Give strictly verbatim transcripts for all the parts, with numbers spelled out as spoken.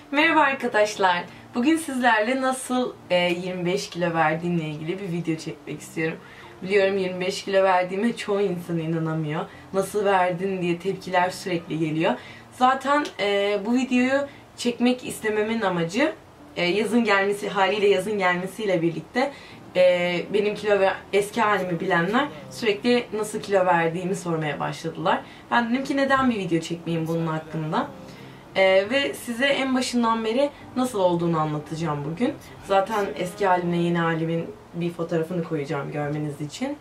Merhaba arkadaşlar. Bugün sizlerle nasıl e, yirmi beş kilo verdiğimle ilgili bir video çekmek istiyorum. Biliyorum yirmi beş kilo verdiğime çoğu insan inanamıyor. Nasıl verdin diye tepkiler sürekli geliyor. Zaten e, bu videoyu çekmek istememin amacı e, yazın gelmesi, haliyle yazın gelmesiyle birlikte e, benim kilo ve eski halimi bilenler sürekli nasıl kilo verdiğimi sormaya başladılar. Ben dedim ki neden bir video çekmeyeyim bunun hakkında. Ee, ve size en başından beri nasıl olduğunu anlatacağım bugün. Zaten eski halimle yeni halimin bir fotoğrafını koyacağım görmeniz için.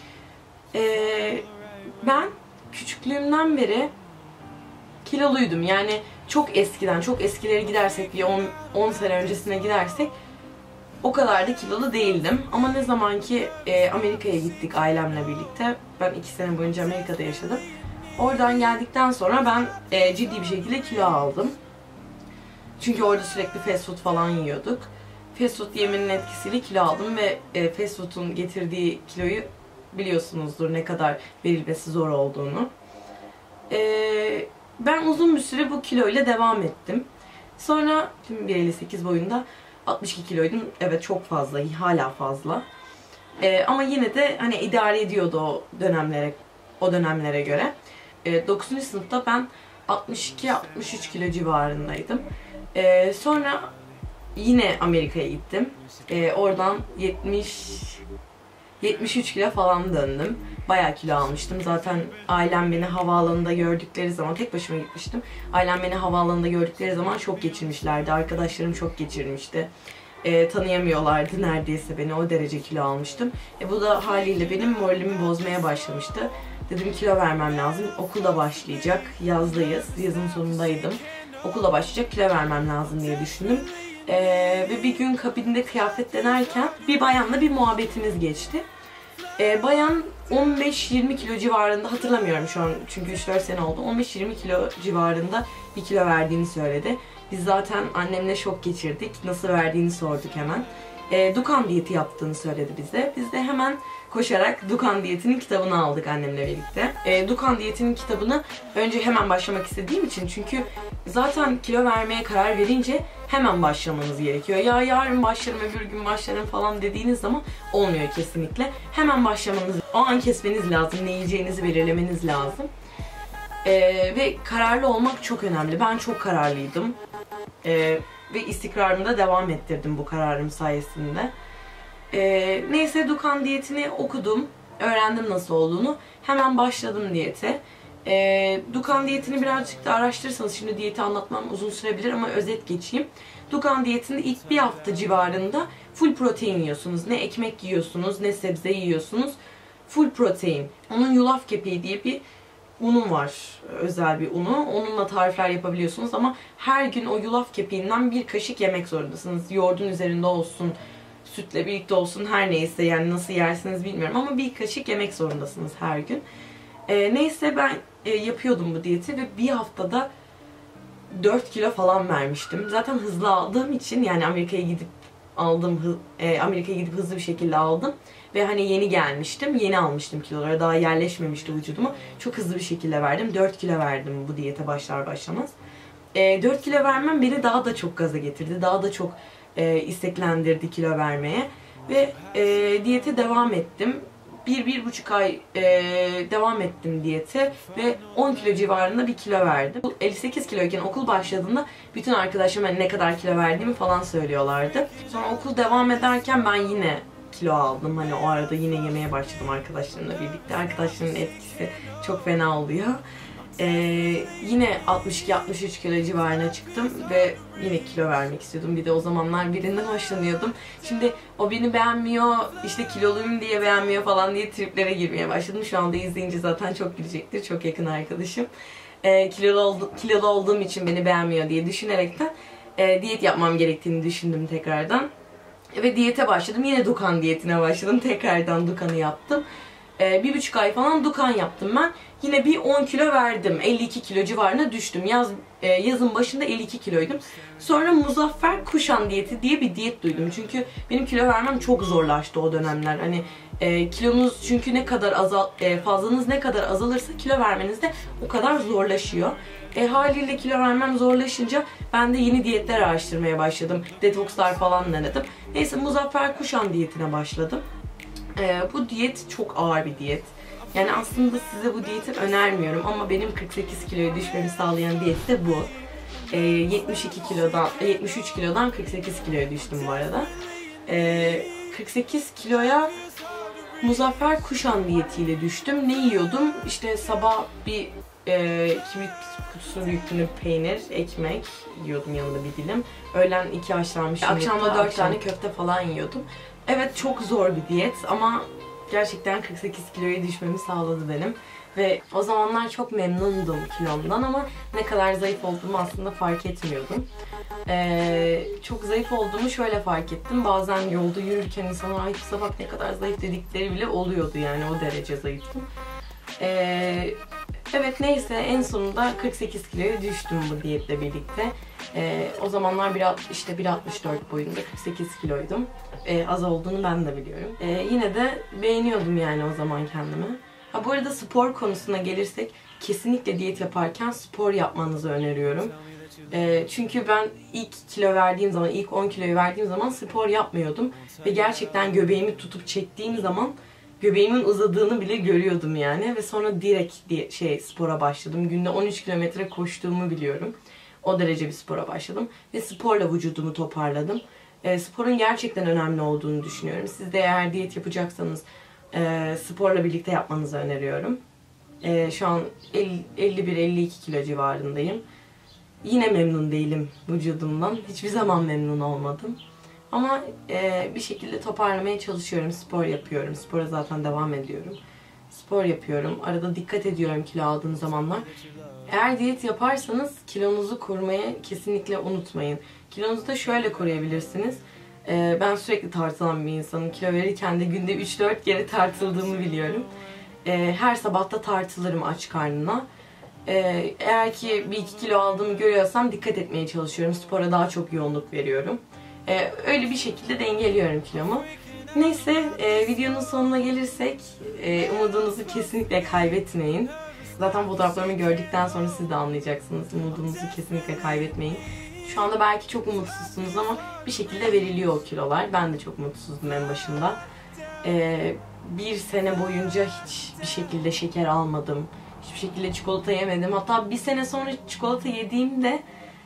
Ee, ben küçüklüğümden beri kiloluydum. Yani çok eskiden, çok eskileri gidersek, bir on sene öncesine gidersek o kadar da kilolu değildim. Ama ne zaman ki e, Amerika'ya gittik ailemle birlikte, ben iki sene boyunca Amerika'da yaşadım. Oradan geldikten sonra ben e, ciddi bir şekilde kilo aldım. Çünkü orada sürekli fast food falan yiyorduk. Fast food yemenin etkisiyle kilo aldım ve e, fast food'un getirdiği kiloyu biliyorsunuzdur ne kadar verilmesi zor olduğunu. E, ben uzun bir süre bu kiloyla devam ettim. Sonra bir elli sekiz boyunda altmış iki kiloydum. Evet, çok fazla, hala fazla. E, ama yine de hani idare ediyordu o dönemlere, o dönemlere göre. dokuzuncu sınıfta ben altmış iki altmış üç kilo civarındaydım. Ee, sonra yine Amerika'ya gittim. Ee, oradan yetmiş yetmiş üç kilo falan döndüm. Bayağı kilo almıştım. Zaten ailem beni havaalanında gördükleri zaman, tek başıma gitmiştim. Ailem beni havaalanında gördükleri zaman şok geçirmişlerdi. Arkadaşlarım şok geçirmişti. Ee, tanıyamıyorlardı neredeyse beni. O derece kilo almıştım. E, bu da haliyle benim moralimi bozmaya başlamıştı. Dedim kilo vermem lazım. Okulda başlayacak. Yazdayız. Yazın sonundaydım. Okulda başlayacak, kilo vermem lazım diye düşündüm. Ee, ve bir gün kabinde kıyafet denerken bir bayanla bir muhabbetimiz geçti. Ee, bayan on beş yirmi kilo civarında, hatırlamıyorum şu an çünkü üç dört sene oldu. on beş yirmi kilo civarında bir kilo verdiğini söyledi. Biz zaten annemle şok geçirdik. Nasıl verdiğini sorduk hemen. E, Dukan diyeti yaptığını söyledi bize. Biz de hemen koşarak Dukan diyetinin kitabını aldık annemle birlikte. E, Dukan diyetinin kitabını önce hemen başlamak istediğim için, çünkü zaten kilo vermeye karar verince hemen başlamanız gerekiyor. Ya yarın başlarım, öbür gün başlarım falan dediğiniz zaman olmuyor kesinlikle. Hemen başlamanız, o an kesmeniz lazım, ne yiyeceğinizi belirlemeniz lazım. E, ve kararlı olmak çok önemli. Ben çok kararlıydım. E, Ve istikrarımı da devam ettirdim bu kararım sayesinde. Ee, neyse Dukan diyetini okudum. Öğrendim nasıl olduğunu. Hemen başladım diyete. Ee, Dukan diyetini birazcık da araştırırsanız, şimdi diyeti anlatmam uzun sürebilir ama özet geçeyim. Dukan diyetinde ilk bir hafta civarında full protein yiyorsunuz. Ne ekmek yiyorsunuz, ne sebze yiyorsunuz. Full protein. Onun yulaf kepeği diye bir unum var, özel bir unu. Onunla tarifler yapabiliyorsunuz ama her gün o yulaf kepeğinden bir kaşık yemek zorundasınız. Yoğurdun üzerinde olsun, sütle birlikte olsun, her neyse, yani nasıl yersiniz bilmiyorum ama bir kaşık yemek zorundasınız her gün. Ee, neyse ben e, yapıyordum bu diyeti ve bir haftada dört kilo falan vermiştim. Zaten hızlı aldığım için, yani Amerika'ya gidip aldım, e, Amerika'ya gidip hızlı bir şekilde aldım. Ve hani yeni gelmiştim, yeni almıştım kiloları, daha yerleşmemişti vücuduma. Çok hızlı bir şekilde verdim, dört kilo verdim bu diyete başlar başlamaz. E, dört kilo vermem beni daha da çok gaza getirdi, daha da çok e, isteklendirdi kilo vermeye. Ve e, diyete devam ettim. Bir, bir buçuk ay e, devam ettim diyete ve on kilo civarında bir kilo verdim. elli sekiz kiloyken okul başladığında bütün arkadaşlarım ne kadar kilo verdiğimi falan söylüyorlardı. Sonra okul devam ederken ben yine kilo aldım. Hani o arada yine yemeye başladım arkadaşlarımla birlikte. Arkadaşların etkisi çok fena oluyor. Ee, yine altmış iki altmış üç kilo civarına çıktım ve yine kilo vermek istiyordum. Bir de o zamanlar birinden hoşlanıyordum. Şimdi o beni beğenmiyor, işte kiloluyum diye beğenmiyor falan diye triplere girmeye başladım. Şu anda izleyince zaten çok gülecektir. Çok yakın arkadaşım. Ee, kilolu, oldu, kilolu olduğum için beni beğenmiyor diye düşünerekten e, diyet yapmam gerektiğini düşündüm tekrardan. Ve diyete başladım. Yine Dukan diyetine başladım. Tekrardan Dukan'ı yaptım. Ee, bir buçuk ay falan Dukan yaptım ben. Yine bir on kilo verdim. elli iki kilo civarına düştüm. Yaz, e, yazın başında elli iki kiloydum. Sonra Muzaffer Kuşan diyeti diye bir diyet duydum. Çünkü benim kilo vermem çok zorlaştı o dönemler. Hani E, kilonuz çünkü ne kadar azal, e, fazlanız ne kadar azalırsa kilo vermeniz de o kadar zorlaşıyor. E, haliyle kilo vermem zorlaşınca ben de yeni diyetler araştırmaya başladım. Detokslar falan denedim. Neyse Muzaffer Kuşan diyetine başladım. E, bu diyet çok ağır bir diyet. Yani aslında size bu diyeti önermiyorum ama benim kırk sekiz kiloya düşmemi sağlayan diyet de bu. E, yetmiş iki kilodan, yetmiş üç kilodan kırk sekiz kiloya düştüm bu arada. E, kırk sekiz kiloya Muzaffer Kuşan diyetiyle düştüm. Ne yiyordum? İşte sabah bir e, kibrit kutusu büyüklüğünde peynir, ekmek yiyordum, yanında bir dilim. Öğlen iki haşlanmış yumurta, akşamda dört tane köfte falan yiyordum. Evet, çok zor bir diyet ama gerçekten kırk sekiz kiloya düşmemi sağladı benim. Ve o zamanlar çok memnundum kilomdan ama ne kadar zayıf olduğumu aslında fark etmiyordum. Ee, çok zayıf olduğumu şöyle fark ettim. Bazen yolda yürürken insanlar ay kısa bak ne kadar zayıf dedikleri bile oluyordu, yani o derece zayıftım. Ee, evet neyse, en sonunda kırk sekiz kiloya düştüm bu diyetle birlikte. Ee, o zamanlar bir, işte bir altmış dört boyunda kırk sekiz kiloydum. Ee, az olduğunu ben de biliyorum. Ee, yine de beğeniyordum yani o zaman kendimi. Ha, bu arada spor konusuna gelirsek kesinlikle diyet yaparken spor yapmanızı öneriyorum. E, çünkü ben ilk kilo verdiğim zaman, ilk on kiloyu verdiğim zaman spor yapmıyordum. Ve gerçekten göbeğimi tutup çektiğim zaman göbeğimin uzadığını bile görüyordum yani. Ve sonra direkt diye, şey spora başladım. Günde on üç kilometre koştuğumu biliyorum. O derece bir spora başladım. Ve sporla vücudumu toparladım. E, sporun gerçekten önemli olduğunu düşünüyorum. Siz de eğer diyet yapacaksanız e, sporla birlikte yapmanızı öneriyorum. E, şu an elli bir elli iki kilo civarındayım. Yine memnun değilim vücudumdan. Hiçbir zaman memnun olmadım. Ama e, bir şekilde toparlamaya çalışıyorum. Spor yapıyorum. Spora zaten devam ediyorum. Spor yapıyorum. Arada dikkat ediyorum kilo aldığım zamanlar. Eğer diyet yaparsanız kilonuzu korumayı kesinlikle unutmayın. Kilonuzu da şöyle koruyabilirsiniz. E, ben sürekli tartılan bir insanım. Kilo verirken de günde üç dört kere tartıldığımı biliyorum. E, her sabah da tartılırım aç karnına. Ee, eğer ki bir iki kilo aldığımı görüyorsam dikkat etmeye çalışıyorum. Spora daha çok yoğunluk veriyorum. Ee, öyle bir şekilde dengeliyorum kilomu. Neyse, e, videonun sonuna gelirsek e, umudunuzu kesinlikle kaybetmeyin. Zaten fotoğraflarımı gördükten sonra siz de anlayacaksınız. Umudunuzu kesinlikle kaybetmeyin. Şu anda belki çok umutsuzsunuz ama bir şekilde veriliyor o kilolar. Ben de çok mutsuzdum en başında. Ee, bir sene boyunca hiçbir şekilde şeker almadım. Hiçbir şekilde çikolata yemedim. Hatta bir sene sonra çikolata yediğimde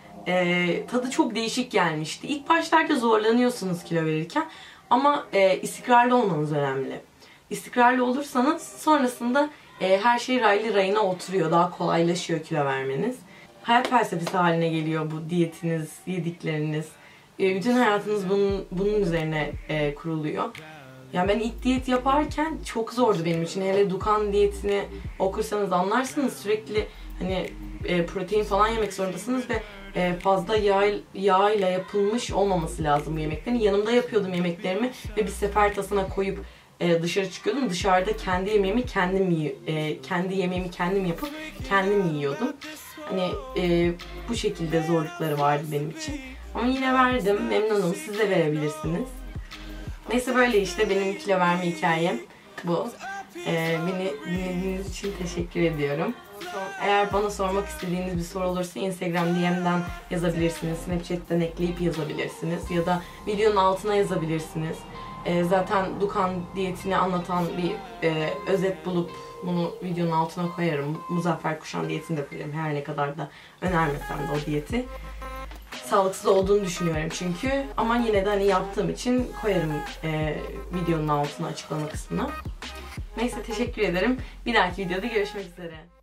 e, tadı çok değişik gelmişti. İlk başlarda zorlanıyorsunuz kilo verirken ama e, istikrarlı olmanız önemli. İstikrarlı olursanız sonrasında e, her şey raylı rayına oturuyor. Daha kolaylaşıyor kilo vermeniz. Hayat felsefesi haline geliyor bu diyetiniz, yedikleriniz. E, bütün hayatınız bunun, bunun üzerine e, kuruluyor. Yani ben ilk diyet yaparken çok zordu benim için. Hele Dukan diyetini okursanız anlarsınız. Sürekli hani e, protein falan yemek zorundasınız ve e, fazla yağ, yağ ile yapılmış olmaması lazım bu yemeklerin. Yanımda yapıyordum yemeklerimi ve bir sefer tasına koyup e, dışarı çıkıyordum. Dışarıda kendi yemeğimi kendim e, kendi yemeğimi kendim yapıp kendim yiyordum. Hani e, bu şekilde zorlukları vardı benim için. Ama yine verdim. Memnunum. Siz de verebilirsiniz. Neyse, böyle işte benim kilo verme hikayem bu. Ee, beni dinlediğiniz için teşekkür ediyorum. Eğer bana sormak istediğiniz bir soru olursa Instagram D M'den yazabilirsiniz. Snapchat'ten ekleyip yazabilirsiniz. Ya da videonun altına yazabilirsiniz. Ee, zaten Dukan diyetini anlatan bir e, özet bulup bunu videonun altına koyarım. Muzaffer Kuşan diyetini de koyarım. Her ne kadar da önermesem de o diyeti. Sağlıksız olduğunu düşünüyorum çünkü. Ama yine de hani yaptığım için koyarım e, videonun altına, açıklama kısmına. Neyse, teşekkür ederim. Bir dahaki videoda görüşmek üzere.